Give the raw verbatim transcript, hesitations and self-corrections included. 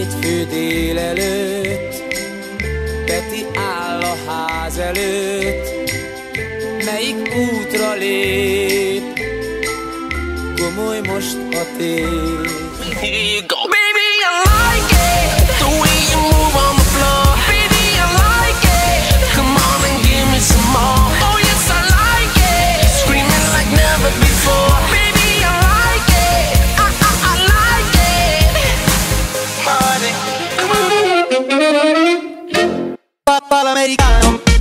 Hétfő délelőtt Peti áll a ház előtt. Melyik útra lép? Komoly most a tép. Here you go. Baby, I like it, the way you move on the floor. Baby, I like it, come on and give me some more. Oh yes, I like it, screaming like never before. Baby, I like it, I, I, I like it. Party. Papà l'americano.